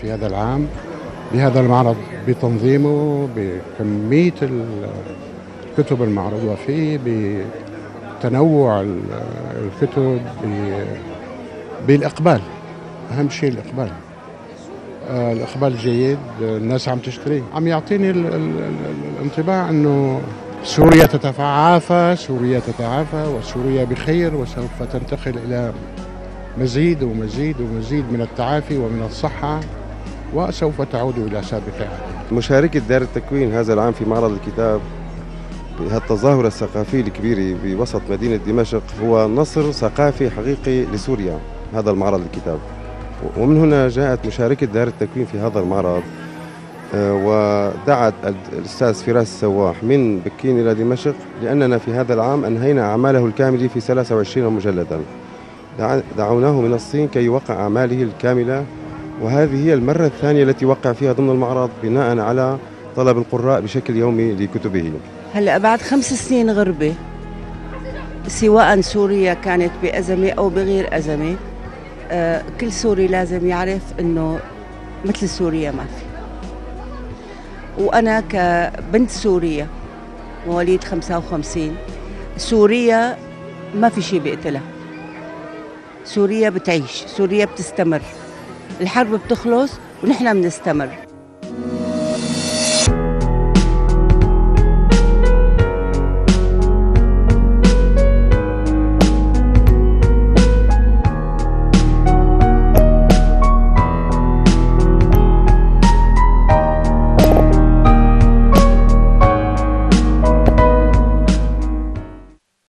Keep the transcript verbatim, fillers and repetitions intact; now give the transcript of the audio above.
في هذا العام بهذا المعرض بتنظيمه، بكمية الكتب المعروضة فيه، بتنوع الكتب، بالإقبال. أهم شيء الإقبال. آه الإقبال جيد، الناس عم تشتري، عم يعطيني ال ال ال الانطباع أنه سوريا تتعافى، سوريا تتعافى وسوريا بخير، وسوف تنتقل إلى مزيد ومزيد ومزيد من التعافي ومن الصحة، وسوف تعود إلى سابقها. مشاركة دار التكوين هذا العام في معرض الكتاب بهالتظاهرة الثقافية الكبيرة بوسط مدينة دمشق هو نصر ثقافي حقيقي لسوريا. هذا المعرض الكتاب، ومن هنا جاءت مشاركة دار التكوين في هذا المعرض، ودعت الأستاذ فراس السواح من بكين إلى دمشق، لأننا في هذا العام أنهينا أعماله الكاملة في ثلاثة وعشرين مجلدا. دعوناه من الصين كي يوقع أعماله الكاملة، وهذه هي المرة الثانية التي وقع فيها ضمن المعرض بناء على طلب القراء بشكل يومي لكتبه. هلأ بعد خمس سنين غربة، سواء سوريا كانت بأزمة أو بغير أزمة، آه كل سوري لازم يعرف أنه مثل سوريا ما في. وأنا كبنت سورية مواليد خمسة وخمسين، سوريا ما في شيء بيقتلها، سوريا بتعيش، سوريا بتستمر، الحرب بتخلص ونحن بنستمر.